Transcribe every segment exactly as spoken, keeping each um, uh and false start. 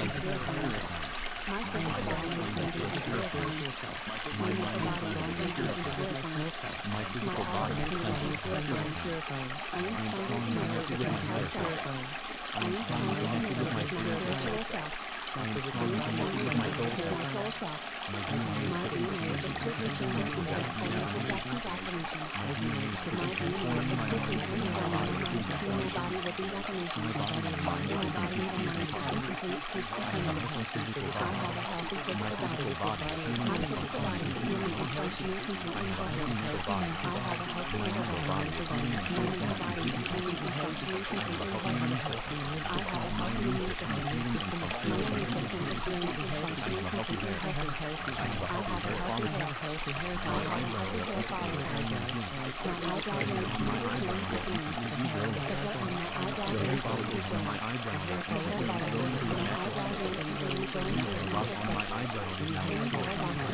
My physical body is radiant and purifying. My mental body is radiant and purifying. My physical body is radiant and purifying. I am stronger connected with my higher self. I am stronger connected with my spiritual self. I am stronger connected with my soul self. My D N A is quickly changing from that to Jackson's affirmations. My D N A is quickly transforming my body and my body with these affirmations. My body and mind is in complete peace and complete peaceful harmony. I have a physical body. My physical body is healing and functioning completely and healthy. I have a healthy mental body. My mental body is healing and functioning completely and healthy. I have a healthy immune system. My immune system is healing and functioning. I have a healthy hair. I have a healthy hair follicle. My eyebrows are instantly repairing. My eyebrows are instantly regrowing. The hair follicles on my eyebrows are instantly regrowing to a natural state. The loss on my eyebrows is now restored.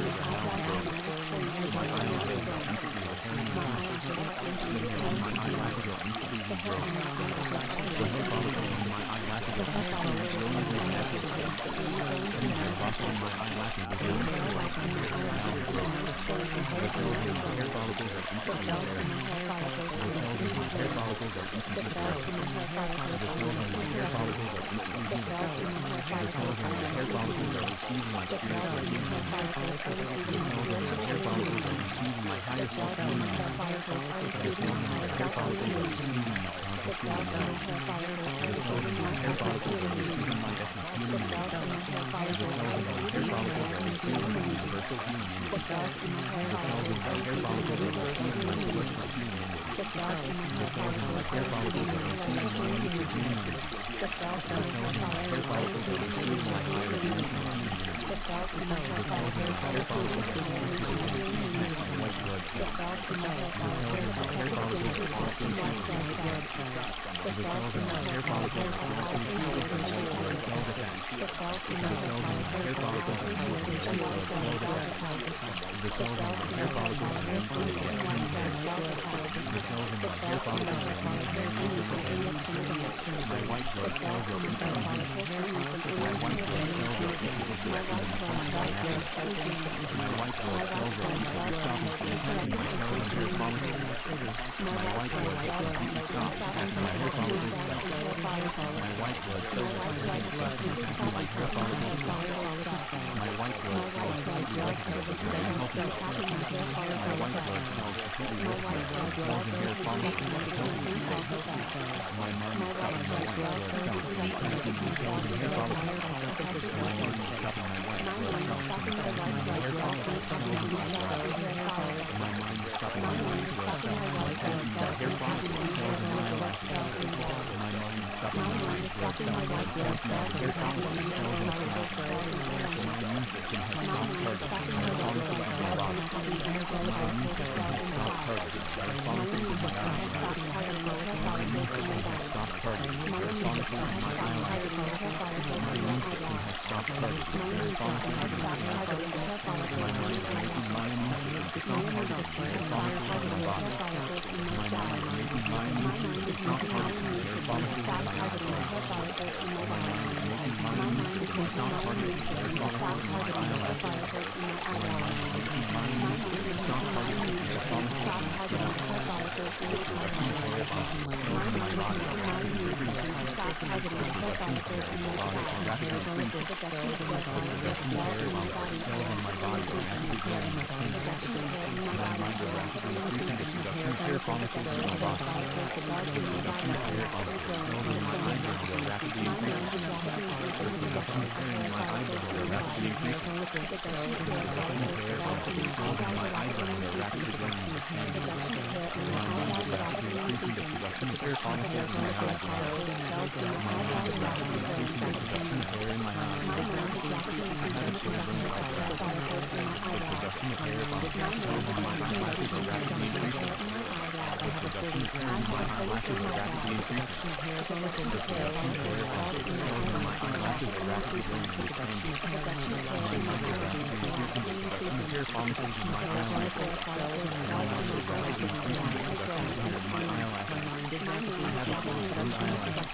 My eyelashes are instantly repairing. The hair on my eyelashes are instantly regrowing. The hair follicles on my eyelashes are instantly regrowing to a natural state. The loss on my eyelashes is going to a now regrowing. The cells in my hair follicles are instantly repairing. The cells in my hair follicles are instantly repairing. The cells in my hair follicles are instantly healing. The cells in my hair follicles are receiving my spiritual healing. The cells in my hair follicles are receiving my higher self healing. The cells in my hair follicles are receiving my conscious healing. The cells in my hair follicles are receiving my essence healing. The cells in my hair follicles are receiving my universal healing. The cells in my hair follicles are receiving my celestial healing. The cells in my hair follicles are receiving my universal healing. The cells in my hair follicles are receiving my higher dimensional healing. The cells in my hair follicles are receiving my white blood cells. The cells in my hair follicles are constantly healing. The cells in my hair follicles are constantly healing from white blood cells attached. The cells in my hair follicles are healed from white blood cells attached. The cells in my hair follicles are healed from white blood cells attached. The cells in my hair follicles are healed from my white blood cells are instantly healing. My white blood cells are instantly directing and functioning naturally. My white blood cells are instantly stopping from attacking my cells and hair follicles. My white blood cells instantly stop attacking my hair follicles. My white blood cells are instantly attacking my hair follicles. My white blood cells completely recognize that I am healthy. My white blood cells completely recognize that my cells and hair follicles are healthy and safe. My mind is stopping my white blood cells from attacking my cells and hair follicles. My mind is stopping my white blood cells from attacking my hair follicles. My mind is stopping my white blood cells from attacking my hair follicles, cells and eyelashes. My mind is stopping my white blood cells from attacking my hair follicles, cells and eyelashes. My immune system has stopped targeting hair follicles in my body. My immune system has stopped targeting hair follicles in my eyelashes. My immune system has stopped targeting hair follicles in my eyelashes. My immune system has stopped targeting hair follicles in my eyelashes. My mind is making my immune system to stop targeting hair follicles in my body. My mind is making my immune system to stop targeting hair follicles in my eyelashes. My mind is making my immune system to stop targeting hair follicles in my eyelashes. My mind is making my immune system to stop targeting hair follicles in my skin. The production of hair follicles, cells in my body are rapidly increasing. The production of hair in my body are rapidly increasing. The production of hair follicles, cells in my body are rapidly growing. My mind is rapidly increasing the production of hair follicles in my body. The production of hair follicles, cells in my eyebrows are rapidly increasing. The production of hair in my eyebrows are rapidly increasing. The production of hair follicles, cells in my eyebrows are rapidly growing and expanding. My mind is rapidly increasing the production of hair follicles in my eyebrows. My mind is rapidly increasing the production of hair in my eyes. I have a children's eyebrows. The production of hair follicles, cells in my eyelashes are rapidly increasing. The production of hair in my eyelashes are rapidly increasing. The production of hair follicles, cells in my eyelashes are rapidly growing and expanding. My mind is rapidly increasing the production of hair follicles in my eyelashes. My mind is rapidly increasing the production of hair in my eyelashes. I have a full of blue eyelashes.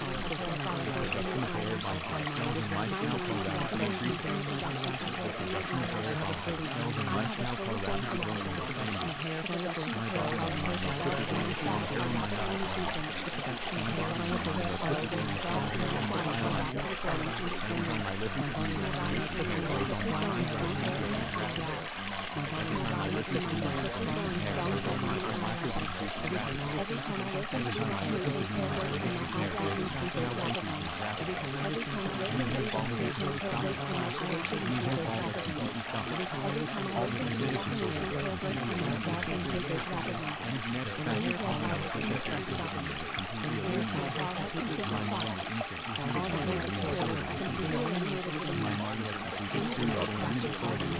The production of hair follicle cells in my scalp are rapidly increasing. The production of hair follicle cells in my scalp are rapidly growing and expanding. My body is typically stronger on my eyelashes. My body is typically stronger on my eyelashes. Every time I listen to these affirmations, hair grows on my eyelashes rapidly. Every time I listen to these affirmations, hair grows on my eyelashes increases rapidly. Every time I listen to these affirmations, hair grows on my scalp increases rapidly. Any hair follicles will stop. Any hair follicles completely stop. All the genetic disorders are completely eliminated. Any genetic factors causing alopecia activated is completely eliminated. My mind is instantly healed of autoimmune disorders. My mind has completely cleared autoimmune disorders.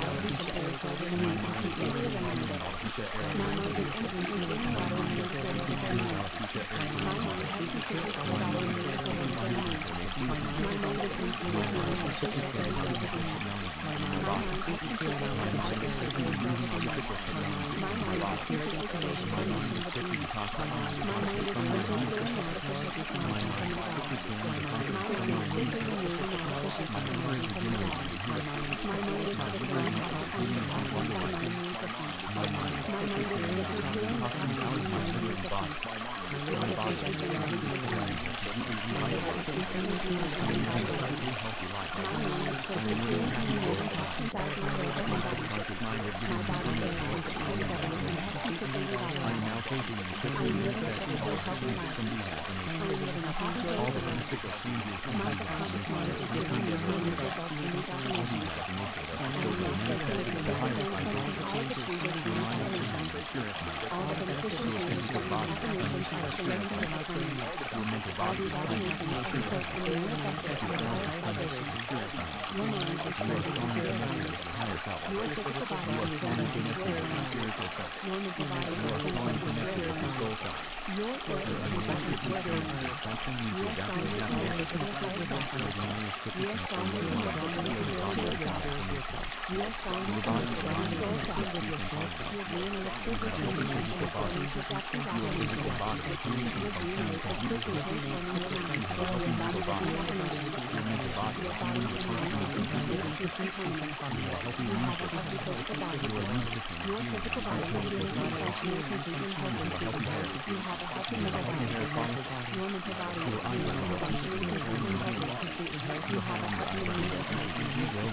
My mind is instantly healed of alopecia areata. My mind is completely healed of alopecia areata. My mind is completely healed of inflammation. My mind is completely healed of technology in my body. My mind is completely using artificial technology in my body. My mind is quickly detoxifying the toxins from my immune system. My mind is quickly clearing the toxins from my immune system. My liver is regenerating and healing. My liver is oxygenating and wonderful. My mind is quickly clearing the toxins toxins out of my cellular body. My body is completely clearing and completely revitalized. I am living a perfectly healthy life. I am living a happy golden life. My subconscious mind has given me endless source of power and affirmation. I am now taking and quickly manifesting all the changes from these affirmations. All the beneficial changes from these affirmations are quickly getting manifested. All these affirmations are quickly manifesting the highest vibration. Your mind is cleansed and purified. Your physical body is cleansed and strengthened. Your mental body is cleansed and strengthened. Your body is cleansed and purified. You are strong and connected with your higher self. You are strong and connected with your spiritual self. You are strong and connected with your soul self. Your unlimited future satisfaction means your adapting affirmation. Your mind is quickly transforming your mind. Your body is transforming yourself. Your body is bonding with peace and harmony. You have a healthy physical body. Your physical body is healing and functioning completely. You have a healthy mental body. Your mental body is healing and functioning completely. You have a healthy immune system. Your immune system is healing and functioning completely. You have a healthy hair. You have a healthy hair follicle. Your eyebrows are completely healed. Your hair on your eyebrows are completely growing.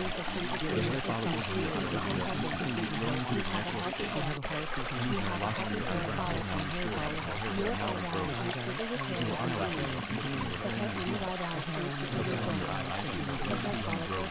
The hair follicles on your eyebrows are completely growing to its natural state. Any hair loss on your eyebrows is now restored. The hair will now regrow. Your eyelashes are completely repairing and healing. The hair on your eyelashes are completely regrowing.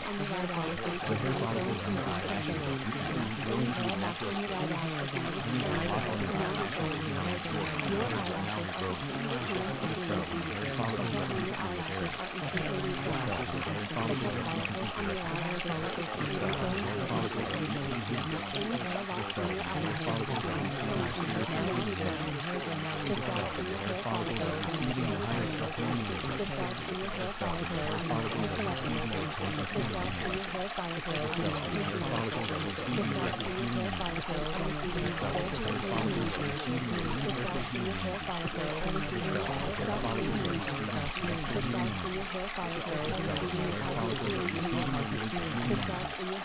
The hair follicles on your eyelashes are completely regrowing to its natural state. Any hair loss on your eyelashes is now restored. The hair will now regrow. The cells in the hair follicles are reaching the hair. The cells in the hair follicles are reaching the hair. The cells in the hair follicles are reaching the hair. The cells in the hair follicles are receiving spiritual wisdom. The cells in the hair follicles are receiving the higher self-healing wisdom. The cells in the hair follicles are receiving the atomic healing energy. The cells in the hair follicles are receiving direct healing energy. The cells in the hair follicles are receiving the universal healing energy. The cells in the hair follicles are receiving spiritual healing energy. The cells in the hair follicles are receiving the greater healing energy.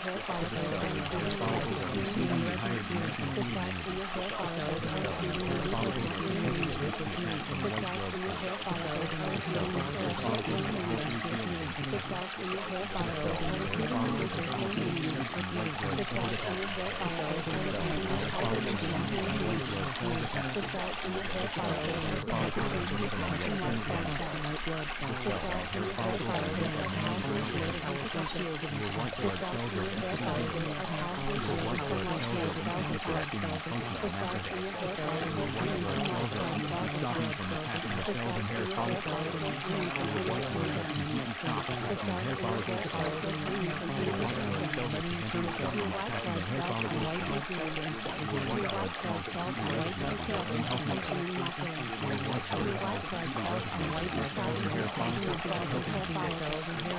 The cells in the hair follicles are receiving the higher dimensional healing energy. The cells in the hair follicles are completely detached from white blood cells. The cells in the hair follicles are totally healed and completely. The cells in the hair follicles are completely detached from white blood cells attached. The cells in the hair follicles are free from white blood cells attached. The cells in the hair follicles are free from white blood cells attached. The cells in the hair follicles are weak and non-proliferative. Your white blood cells are completely healed. Your white blood cells are completely acting and functioning naturally. Your white blood cells are completely stopping from attacking the cells and hair follicles. Your white blood has completely stopped attacking the hair follicles cells. Your white blood cells are preventing itself from attacking the hair follicles cells. Your white blood cells are completely recognizing and healthy cells. Your white blood cells completely recognize the cells and hair follicles are healthy. Your mind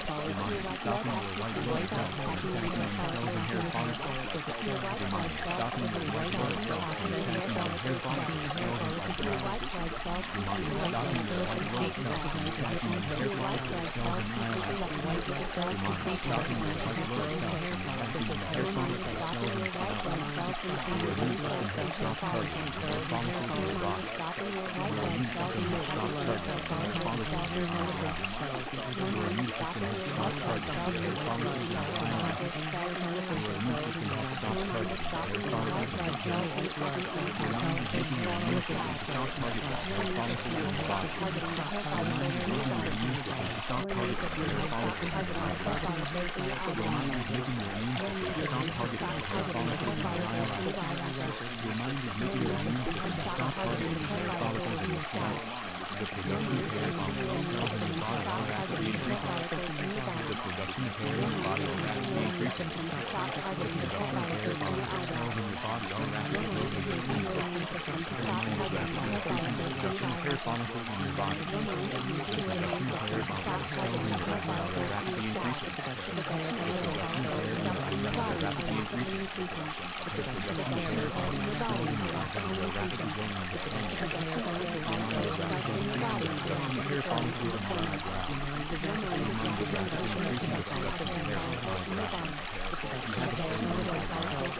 mind is stopping your white blood cells from attacking on cells and hair follicles. Your mind is stopping your white blood cells from attacking on hair follicles, cells, and eyebrows. Your mind is stopping your white blood cells from attacking on hair follicles, cells, and eyelashes. Your mind is stopping your white blood cells from attacking on hair follicles, cells, and eyelashes. Your immune system has stopped targeting the hair follicles in your body. Your immune system has stopped targeting the hair follicles in your eyelashes. Your immune system has stopped targeting the hair follicles in your eyelashes. Your immune system has stopped targeting the hair follicles in your skin. Your mind is making your immune system stop targeting the hair follicles in your body. Your mind is making your immune system stop targeting the hair follicles in your eyelashes. Your mind is making your immune system stop targeting the hair follicles in your eyelashes. Your mind is making your immune system stop targeting the hair follicles in your scalp. The production of hair follicles cells in your body are rapidly increasing. The production of hair in your body are rapidly increasing. The production of hair follicles cells in your body are rapidly increasing. Your mind is rapidly increasing the production of hair follicles in your body. The production of hair follicles cells in your eyebrows are rapidly increasing. The production of hair in your eyebrows are rapidly increasing. The production of hair follicles cells in your eyebrows are rapidly growing and expanding. Your mind is rapidly increasing the production of hair follicles in your eyebrows. Your mind is rapidly increasing the production of hair in your eyebrows. You have a full moon eyebrow.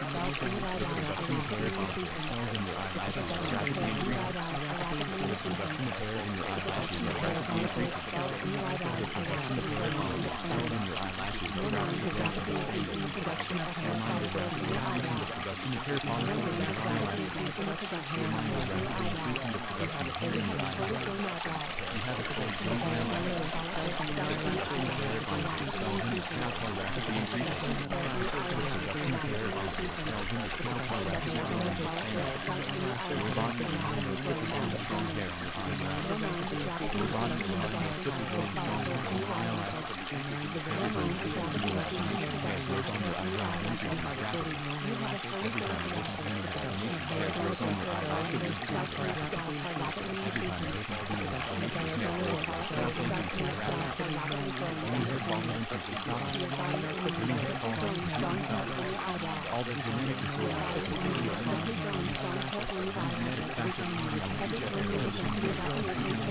The production of hair follicles cells in your eyelashes are rapidly increasing. The production of hair in your eyelashes are rapidly increasing. The production of hair follicles cells in your eyelashes are rapidly increasing. Your mind is rapidly increasing the production of hair follicles in your eyelashes. Your mind is rapidly increasing the production of hair in your eyelashes. You have a full moon eyebrow. The production of hair follicles cells in your scalp are rapidly increasing. The production of hair follicles cells in your scalp are rapidly growing and expanding. Your body and mind are capable of strong hair on your eyebrows. Your body and mind are capable of strong hair on your eyelashes. Every time you listen to me about making hair growth on your eyebrows increases rapidly. Every time you listen to me about making hair growth on your eyelashes increases rapidly. Every time you listen to me about making hair growth on your scalp increases rapidly. When you hair follicles simply stop. When you hair follicles simply stop. All the genetic disorders that can give you a long hair. Genetic factors can be used to get hair growth on your scalp.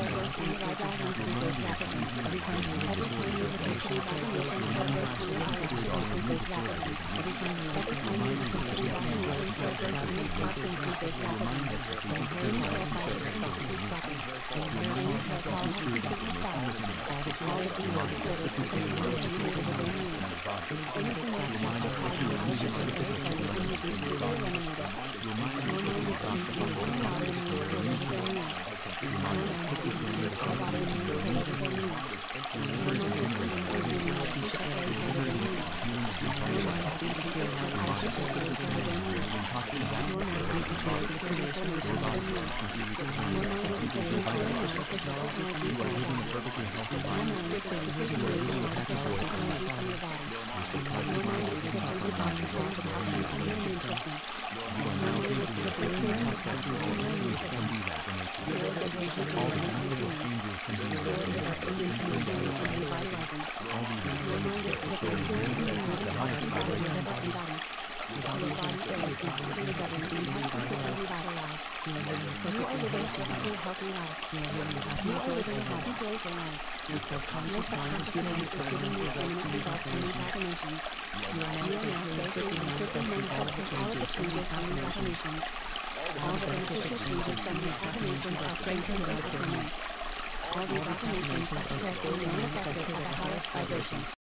Your mind is rapidly increasing the genetic disorders that can make you hair growth. Your mind is rapidly increasing the genetic disorders that can make you. Your mind is rapidly increasing the genetic disorders. Your mind is rapidly increasing the genetic disorders. Your mind is substituting information within your body. Your mind is substituting artificial information in your body. Your mind is substituting using artificial information in your body. Your mind is quickly stopping the whole process of your immune system. Your mind is quickly getting rid of toxins in your immune system. Your liver is generating energy. Your liver is healing and revitalizing. Your mind is quickly removing toxins out of your body. Your body is completely clean and completely revitalized. You are living a perfectly healthy life. You are living a happy joyful life. Your subconscious mind is giving you fertilizing drugs in your immune system. You are now thinking of fifteen concepts of all release from these affirmations. All the beneficial changes from these affirmations include revitalizing. All these affirmations are fulfilling your benefits to the highest vibration. Your body is completely revitalized. You are living a perfectly healthy life. You are living a happy, joyful life. Your subconscious mind is giving you permanent results from these affirmations. You are now safely and quickly manifesting all of the changes from these affirmations. All the beneficial changes from these affirmations are strengthened and becoming. All these affirmations are perfectly manifested at the highest vibration.